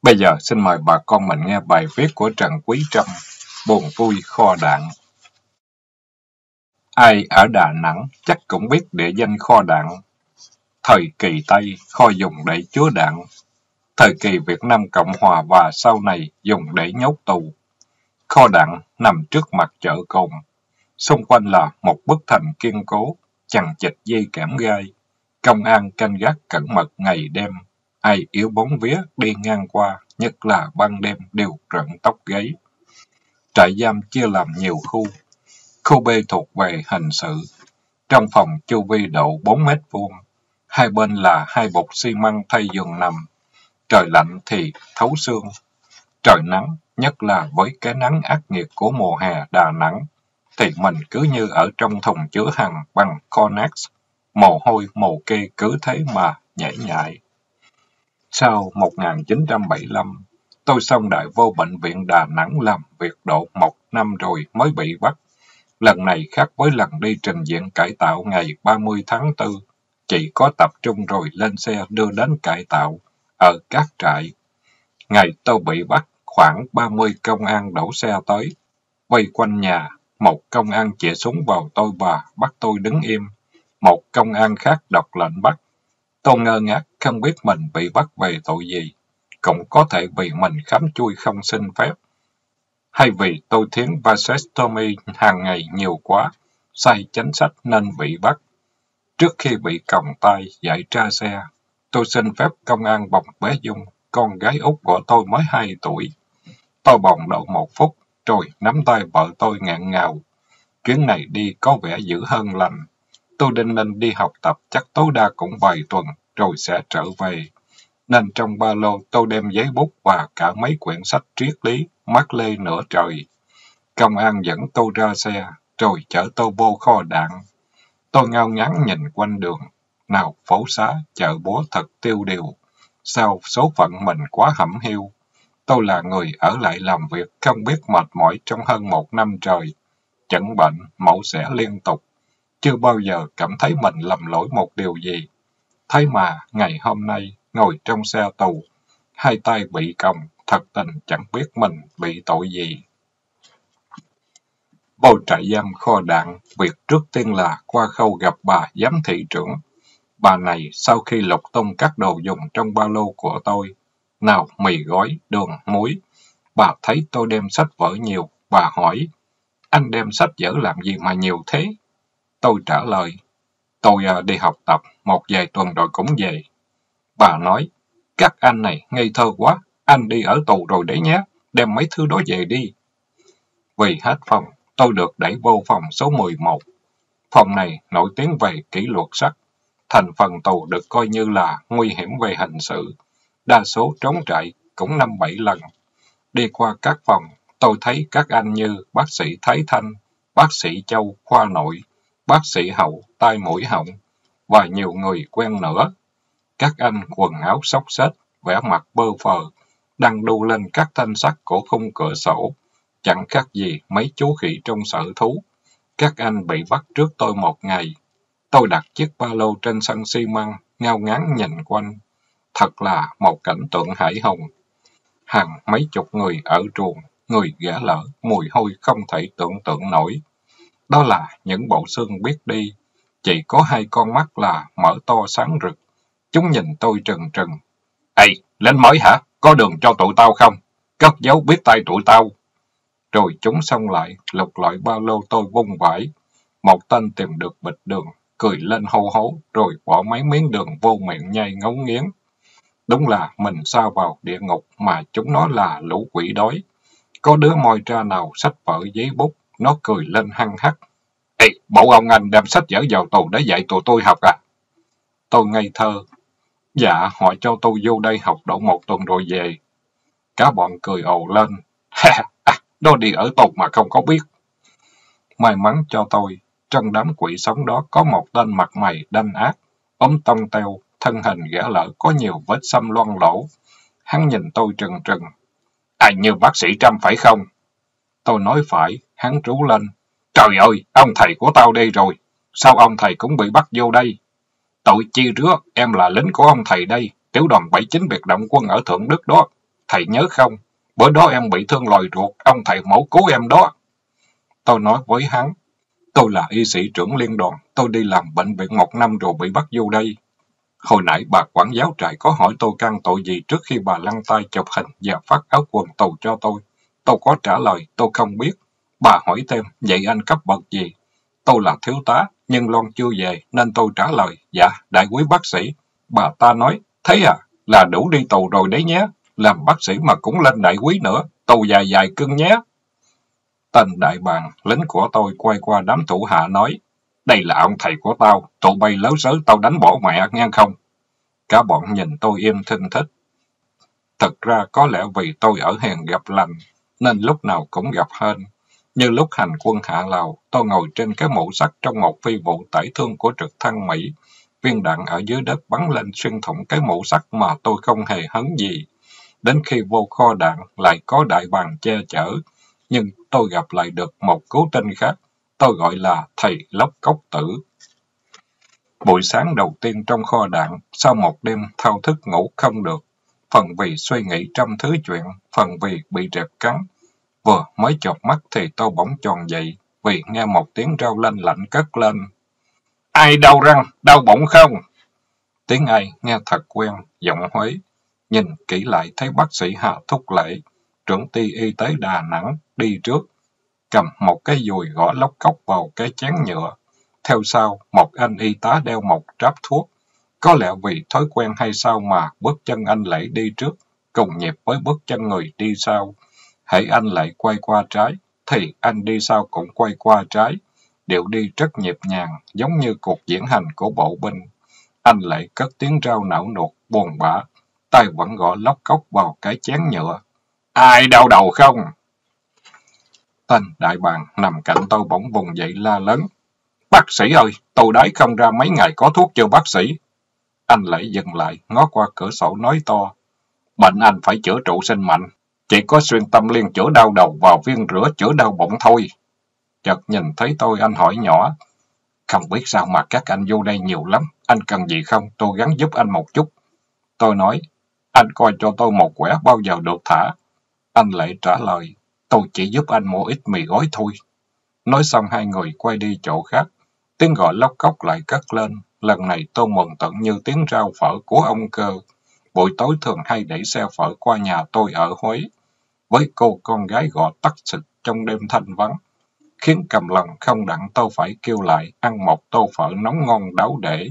Bây giờ xin mời bà con mình nghe bài viết của Trần Quý Trâm, Buồn vui kho đạn. Ai ở Đà Nẵng chắc cũng biết địa danh kho đạn. Thời kỳ Tây, kho dùng để chứa đạn. Thời kỳ Việt Nam Cộng Hòa và sau này dùng để nhốt tù. Kho đạn nằm trước mặt chợ Cồn. Xung quanh là một bức thành kiên cố, chằng chịt dây kẽm gai. Công an canh gác cẩn mật ngày đêm. Ai yếu bóng vía đi ngang qua, nhất là ban đêm đều rợn tóc gáy. Trại giam chia làm nhiều khu. Khu B thuộc về hình sự. Trong phòng chu vi độ 4 mét vuông. Hai bên là hai bục xi măng thay giường nằm. Trời lạnh thì thấu xương. Trời nắng, nhất là với cái nắng ác nghiệt của mùa hè Đà Nẵng, thì mình cứ như ở trong thùng chứa hàng bằng Conex. Mồ hôi mồ kê cứ thế mà nhễ nhại. Sau 1975, tôi xong đại vô bệnh viện Đà Nẵng làm việc độ 1 năm rồi mới bị bắt. Lần này khác với lần đi trình diện cải tạo ngày 30 tháng 4, chỉ có tập trung rồi lên xe đưa đến cải tạo ở các trại. Ngày tôi bị bắt, khoảng 30 công an đổ xe tới, vây quanh nhà. Một công an chĩa súng vào tôi và bắt tôi đứng im. Một công an khác đọc lệnh bắt. Tôi ngơ ngác, không biết mình bị bắt về tội gì. Cũng có thể vì mình khám chui không xin phép. Hay vì tôi thiến vasectomy hàng ngày nhiều quá, sai chính sách nên bị bắt. Trước khi bị còng tay giải tra xe, tôi xin phép công an bồng bé Dung, con gái út của tôi mới 2 tuổi. Tôi bồng độ 1 phút, rồi nắm tay vợ tôi ngạn ngào. Chuyến này đi có vẻ dữ hơn lành. Tôi định nên đi học tập chắc tối đa cũng vài tuần, rồi sẽ trở về. Nên trong ba lô tôi đem giấy bút và cả mấy quyển sách triết lý, mác lê nửa trời. Công an dẫn tôi ra xe, rồi chở tôi vô kho đạn. Tôi ngao ngán nhìn quanh đường. Nào phố xá, chợ búa thật tiêu điều. Sao số phận mình quá hẩm hiu. Tôi là người ở lại làm việc, không biết mệt mỏi trong hơn 1 năm trời. Chẩn bệnh, mổ xẻ liên tục. Chưa bao giờ cảm thấy mình lầm lỗi một điều gì. Thế mà, ngày hôm nay, ngồi trong xe tù, hai tay bị còng, thật tình chẳng biết mình bị tội gì. Vô trại giam kho đạn, việc trước tiên là qua khâu gặp bà giám thị trưởng. Bà này sau khi lục tung các đồ dùng trong ba lô của tôi, nào mì gói, đường, muối, bà thấy tôi đem sách vở nhiều, bà hỏi, anh đem sách vở làm gì mà nhiều thế? Tôi trả lời, tôi đi học tập, một vài tuần rồi cũng về. Bà nói, các anh này ngây thơ quá, anh đi ở tù rồi đấy nhé, đem mấy thứ đó về đi. Vì hết phòng, tôi được đẩy vô phòng số 11. Phòng này nổi tiếng về kỷ luật sắt. Thành phần tù được coi như là nguy hiểm về hình sự. Đa số trốn trại cũng 5-7 lần. Đi qua các phòng, tôi thấy các anh như bác sĩ Thái Thanh, bác sĩ Châu, khoa nội, bác sĩ Hậu, tai mũi họng, và nhiều người quen nữa. Các anh quần áo xốc xếch, vẻ mặt bơ phờ, đang đu lên các thanh sắt của khung cửa sổ. Chẳng khác gì mấy chú khỉ trong sở thú. Các anh bị bắt trước tôi 1 ngày. Tôi đặt chiếc ba lô trên sân xi măng, ngao ngán nhìn quanh. Thật là một cảnh tượng hãi hùng. Hàng mấy chục người ở truồng, người ghẻ lở, mùi hôi không thể tưởng tượng nổi. Đó là những bộ xương biết đi. Chỉ có 2 con mắt là mở to sáng rực. Chúng nhìn tôi trừng trừng. Ê, lên mới hả? Có đường cho tụi tao không? Cất giấu biết tay tụi tao. Rồi chúng xông lại, lục lọi ba lô tôi vung vãi. Một tên tìm được bịch đường, cười lên hô hố, rồi bỏ mấy miếng đường vô miệng nhai ngấu nghiến. Đúng là mình sa vào địa ngục mà chúng nó là lũ quỷ đói. Có đứa moi ra nào sách vở giấy bút, nó cười lên hăng hắc. Ê, bộ ông anh đem sách vở vào tù để dạy tụi tôi học à? Tôi ngây thơ. Dạ, họ cho tôi vô đây học độ 1 tuần rồi về. Cả bọn cười ồ lên. Nó đi ở tù mà không có biết. May mắn cho tôi, trong đám quỷ sống đó có một tên mặt mày đanh ác, ốm tông teo, thân hình ghẻ lở có nhiều vết xăm loang lổ. Hắn nhìn tôi trừng trừng. Anh như bác sĩ Trâm phải không? Tôi nói phải, hắn trú lên. Trời ơi, ông thầy của tao đây rồi. Sao ông thầy cũng bị bắt vô đây? Tội chi rứa, em là lính của ông thầy đây, tiểu đoàn 79 biệt động quân ở Thượng Đức đó. Thầy nhớ không? Bữa đó em bị thương lòi ruột, ông thầy mổ cứu em đó. Tôi nói với hắn, tôi là y sĩ trưởng liên đoàn, tôi đi làm bệnh viện 1 năm rồi bị bắt vô đây. Hồi nãy bà quản giáo trại có hỏi tôi can tội gì trước khi bà lăn tay chụp hình và phát áo quần tù cho tôi. Tôi có trả lời, tôi không biết. Bà hỏi thêm, vậy anh cấp bậc gì? Tôi là thiếu tá, nhưng Loan chưa về, nên tôi trả lời, dạ, đại quý bác sĩ. Bà ta nói, thế à, là đủ đi tù rồi đấy nhé. Làm bác sĩ mà cũng lên đại quý nữa, tù dài dài cưng nhé. Tên đại bàng, lính của tôi quay qua đám thủ hạ nói, đây là ông thầy của tao, tụi bay lớ sớ tao đánh bỏ mẹ nghe không? Cả bọn nhìn tôi im thinh thích. Thật ra có lẽ vì tôi ở hèn gặp lành, nên lúc nào cũng gặp hên. Như lúc hành quân Hạ Lào, tôi ngồi trên cái mũ sắt trong một phi vụ tải thương của trực thăng Mỹ. Viên đạn ở dưới đất bắn lên xuyên thủng cái mũ sắt mà tôi không hề hấn gì. Đến khi vô kho đạn, lại có đại bàng che chở. Nhưng tôi gặp lại được một cứu tinh khác. Tôi gọi là thầy Lóc Cốc Tử. Buổi sáng đầu tiên trong kho đạn, sau một đêm thao thức ngủ không được. Phần vì suy nghĩ trăm thứ chuyện, phần vì bị rệp cắn. Vừa mới chợp mắt thì tôi bỗng tròn dậy, vì nghe một tiếng rao lanh lảnh cất lên. Ai đau răng, đau bụng không? Tiếng Ai nghe thật quen, giọng Huế. Nhìn kỹ lại thấy bác sĩ Hà Thúc Lễ, trưởng ty y tế Đà Nẵng, đi trước, cầm một cái dùi gõ lóc cốc vào cái chén nhựa. Theo sau, một anh y tá đeo một tráp thuốc. Có lẽ vì thói quen hay sao mà bước chân anh Lễ đi trước, cùng nhịp với bước chân người đi sau. Hễ anh Lễ quay qua trái, thì anh đi sau cũng quay qua trái. Điệu đi rất nhịp nhàng, giống như cuộc diễn hành của bộ binh. Anh Lễ cất tiếng rao não nuột, buồn bã, tay vẫn gõ lóc cốc vào cái chén nhựa. Ai đau đầu không? Tên đại bàng nằm cạnh tôi bỗng vùng dậy la lớn. Bác sĩ ơi, tôi đái không ra mấy ngày có thuốc chưa bác sĩ? Anh Lễ dừng lại, ngó qua cửa sổ nói to. Bệnh anh phải chữa trụ sinh mạnh, chỉ có xuyên tâm liên chữa đau đầu và viên rửa chữa đau bụng thôi. Chợt nhìn thấy tôi anh hỏi nhỏ. Không biết sao mà các anh vô đây nhiều lắm, anh cần gì không, tôi gắng giúp anh một chút. Tôi nói, anh coi cho tôi một quẻ bao giờ được thả. Anh Lễ trả lời, tôi chỉ giúp anh mua ít mì gói thôi. Nói xong hai người quay đi chỗ khác. Tiếng gọi lóc cốc lại cất lên. Lần này tôi mừng tận như tiếng rao phở của ông Cơ. Buổi tối thường hay đẩy xe phở qua nhà tôi ở Huế. Với cô con gái gọi tắt xịt trong đêm thanh vắng. Khiến cầm lòng không đặng tôi phải kêu lại ăn một tô phở nóng ngon đáo để.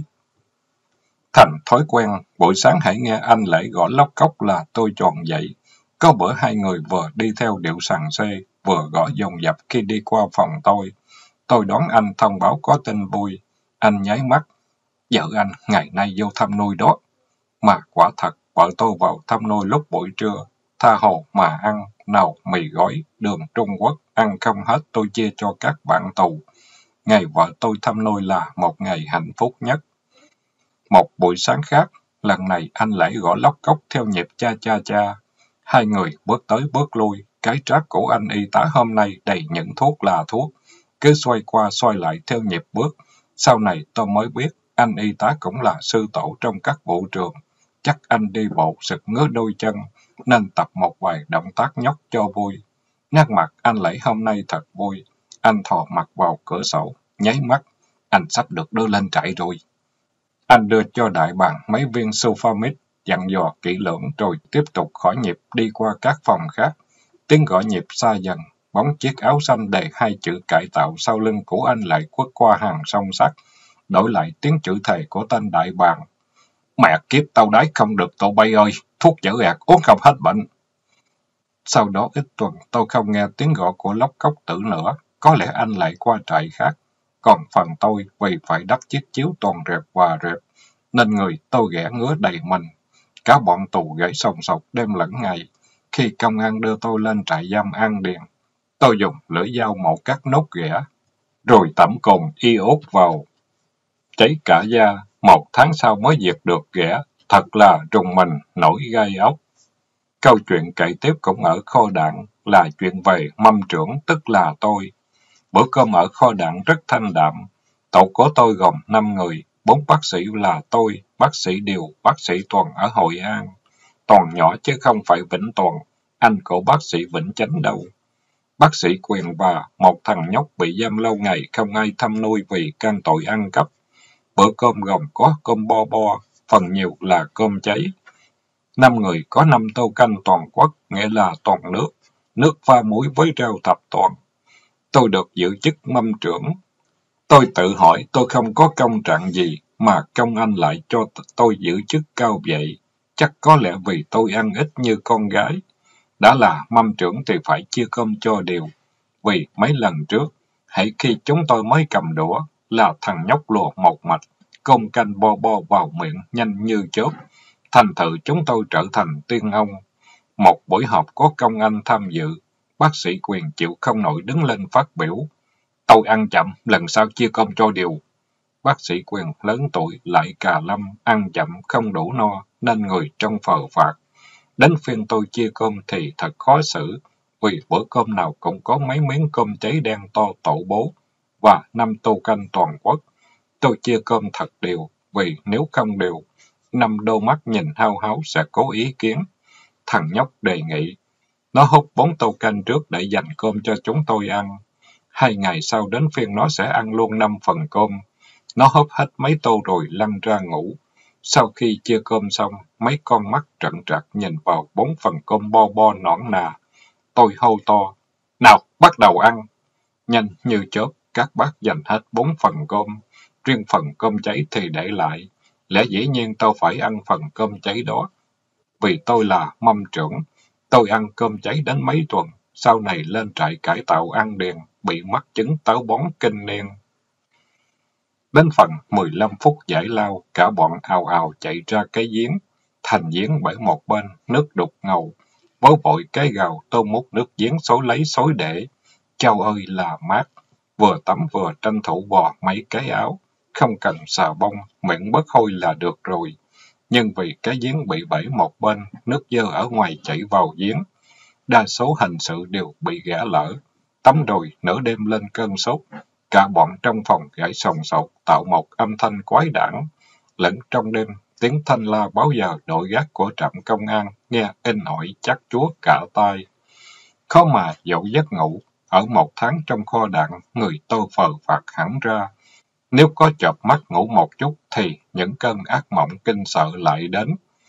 Thành thói quen, buổi sáng hãy nghe anh Lễ gọi lóc cốc là tôi tròn dậy. Có bữa hai người vừa đi theo điệu sằng xê, vừa gõ dồn dập khi đi qua phòng tôi. Tôi đón anh thông báo có tin vui. Anh nháy mắt. Vợ anh ngày nay vô thăm nuôi đó. Mà quả thật, vợ tôi vào thăm nuôi lúc buổi trưa. Tha hồ mà ăn, nào mì gói, đường Trung Quốc, ăn không hết tôi chia cho các bạn tù. Ngày vợ tôi thăm nuôi là một ngày hạnh phúc nhất. Một buổi sáng khác, lần này anh Lễ gõ lóc cốc theo nhịp cha cha cha. Hai người bước tới bước lui, cái tráp của anh y tá hôm nay đầy những thuốc là thuốc. Cứ xoay qua xoay lại theo nhịp bước. Sau này tôi mới biết, anh y tá cũng là sư tổ trong các vụ trường. Chắc anh đi bộ sực ngứa đôi chân, nên tập một vài động tác nhóc cho vui. Nét mặt anh Lễ hôm nay thật vui. Anh thò mặt vào cửa sổ, nháy mắt. Anh sắp được đưa lên trại rồi. Anh đưa cho đại bàng mấy viên sulfamid, dặn dò kỹ lưỡng rồi tiếp tục khỏi nhịp đi qua các phòng khác. Tiếng gõ nhịp xa dần, bóng chiếc áo xanh đầy hai chữ cải tạo sau lưng của anh lại quất qua hàng song sắt, đổi lại tiếng chữ thề của tên đại bàng. Mẹ kiếp tao đái không được tụi bay ơi, thuốc chữa gạt uống không hết bệnh. Sau đó ít tuần tôi không nghe tiếng gọi của lóc cốc tử nữa, có lẽ anh lại qua trại khác. Còn phần tôi vì phải đắp chiếc chiếu toàn rệp và rệp, nên người tôi ghẻ ngứa đầy mình. Cả bọn tù gãy sòng sọc đêm lẫn ngày. Khi công an đưa tôi lên trại giam An Điền, tôi dùng lưỡi dao mổ cắt nốt ghẻ, rồi tẩm cồn iốt vào, cháy cả da. 1 tháng sau mới diệt được ghẻ, thật là rùng mình, nổi gai ốc. Câu chuyện kể tiếp cũng ở kho đạn, là chuyện về mâm trưởng, tức là tôi. Bữa cơm ở kho đạn rất thanh đạm. Tổ của tôi gồm 5 người, 4 bác sĩ là tôi, bác sĩ Điều, bác sĩ Tuần ở Hội An. Toàn nhỏ chứ không phải Vĩnh Toàn, anh của bác sĩ Vĩnh Chánh đâu. Bác sĩ Quyền và một thằng nhóc bị giam lâu ngày không ai thăm nuôi vì can tội ăn cắp. Bữa cơm gồm có cơm bo bo, phần nhiều là cơm cháy. 5 người có 5 tô canh toàn quất, nghĩa là toàn nước. Nước pha muối với rau thập toàn. Tôi được giữ chức mâm trưởng. Tôi tự hỏi tôi không có công trạng gì mà công anh lại cho tôi giữ chức cao vậy. Chắc có lẽ vì tôi ăn ít như con gái. Đã là mâm trưởng thì phải chia cơm cho đều. Vì mấy lần trước, hãy khi chúng tôi mới cầm đũa, là thằng nhóc lùa một mạch, cơm canh bo bo vào miệng nhanh như chớp. Thành thử chúng tôi trở thành tiên ông. Một buổi họp có công anh tham dự, bác sĩ Quyền chịu không nổi đứng lên phát biểu. Tôi ăn chậm, lần sau chia cơm cho đều. Bác sĩ Quyền lớn tuổi lại cà lâm, ăn chậm không đủ no, nên người trông phờ phạc. Đến phiên tôi chia cơm thì thật khó xử, vì bữa cơm nào cũng có mấy miếng cơm cháy đen to tổ bố, và 5 tô canh toàn quất. Tôi chia cơm thật đều, vì nếu không đều, 5 đôi mắt nhìn hao háo sẽ có ý kiến. Thằng nhóc đề nghị, nó hút 4 tô canh trước để dành cơm cho chúng tôi ăn. 2 ngày sau đến phiên nó sẽ ăn luôn 5 phần cơm. Nó húp hết mấy tô rồi lăn ra ngủ. Sau khi chia cơm xong, mấy con mắt trợn trạc nhìn vào 4 phần cơm bo bo nõn nà. Tôi hô to, nào, bắt đầu ăn. Nhanh như chớp, các bác dành hết 4 phần cơm. Riêng phần cơm cháy thì để lại. Lẽ dĩ nhiên tôi phải ăn phần cơm cháy đó. Vì tôi là mâm trưởng, tôi ăn cơm cháy đến mấy tuần. Sau này lên trại cải tạo ăn điền, bị mắc chứng táo bón kinh niên. Đến phần 15 phút giải lao, cả bọn ào ào chạy ra cái giếng. Thành giếng bởi một bên, nước đục ngầu. Bố vội cái gào tô múc nước giếng xối lấy xối để. Chao ơi là mát. Vừa tắm vừa tranh thủ bò mấy cái áo. Không cần xà bông, miệng bớt hôi là được rồi. Nhưng vì cái giếng bị bể một bên, nước dơ ở ngoài chảy vào giếng. Đa số hành sự đều bị gã lỡ. Tắm rồi, nửa đêm lên cơn sốt. Cả bọn trong phòng gãy sồn sột, tạo một âm thanh quái đản. Lẫn trong đêm, tiếng thanh la báo giờ đội gác của trạm công an, nghe inh ỏi chát chúa cả tai. Khó mà dỗ giấc ngủ, ở 1 tháng trong kho đạn, người tôi phờ phạc hẳn ra. Nếu có chợp mắt ngủ một chút, thì những cơn ác mộng kinh sợ lại đến.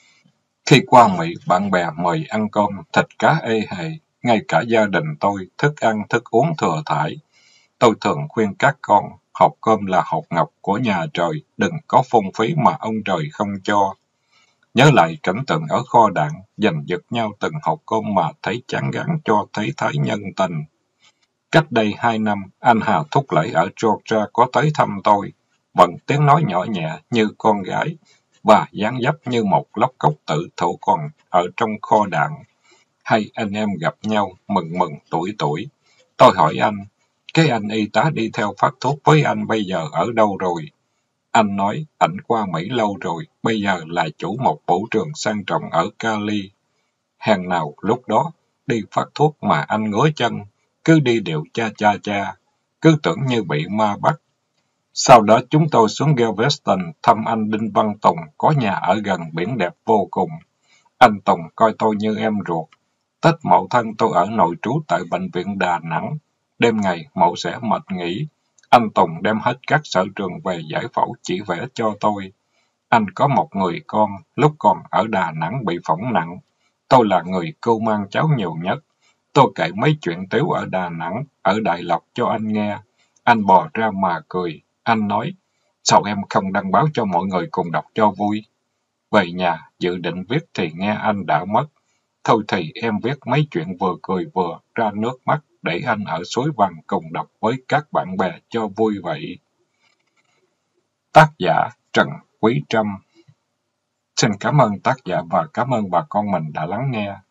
Khi qua Mỹ, bạn bè mời ăn cơm, thịt cá ê hề, ngay cả gia đình tôi, thức ăn, thức uống thừa thãi. Tôi thường khuyên các con, hộp cơm là hộp ngọc của nhà trời, đừng có phung phí mà ông trời không cho. Nhớ lại cảnh tượng ở kho đạn, giành giật nhau từng hộp cơm mà thấy chán ngán cho thấy thái nhân tình. Cách đây 2 năm, anh Hà Thúc Lễ ở Georgia có tới thăm tôi, bằng tiếng nói nhỏ nhẹ như con gái, và dáng dấp như một lóc cốc tử thủ còn ở trong kho đạn. Hai anh em gặp nhau, mừng mừng tuổi tuổi. Tôi hỏi anh, cái anh y tá đi theo phát thuốc với anh bây giờ ở đâu rồi? Anh nói, ảnh qua Mỹ lâu rồi, bây giờ là chủ một vũ trường sang trọng ở Cali. Hèn nào lúc đó, đi phát thuốc mà anh ngứa chân, cứ đi đều cha cha cha, cứ tưởng như bị ma bắt. Sau đó chúng tôi xuống Galveston thăm anh Đinh Văn Tùng, có nhà ở gần biển đẹp vô cùng. Anh Tùng coi tôi như em ruột. Tết Mậu Thân tôi ở nội trú tại bệnh viện Đà Nẵng. Đêm ngày Mậu sẽ mệt nghỉ. Anh Tùng đem hết các sở trường về giải phẫu chỉ vẽ cho tôi. Anh có một người con, lúc còn ở Đà Nẵng bị phỏng nặng. Tôi là người cưu mang cháu nhiều nhất. Tôi kể mấy chuyện tiếu ở Đà Nẵng, ở Đại Lộc cho anh nghe. Anh bò ra mà cười. Anh nói, sao em không đăng báo cho mọi người cùng đọc cho vui? Về nhà, dự định viết thì nghe anh đã mất. Thôi thì em viết mấy chuyện vừa cười vừa ra nước mắt để anh ở Suối Vàng cùng đọc với các bạn bè cho vui vậy. Tác giả Trần Quý Trâm. Xin cảm ơn tác giả và cảm ơn bà con mình đã lắng nghe.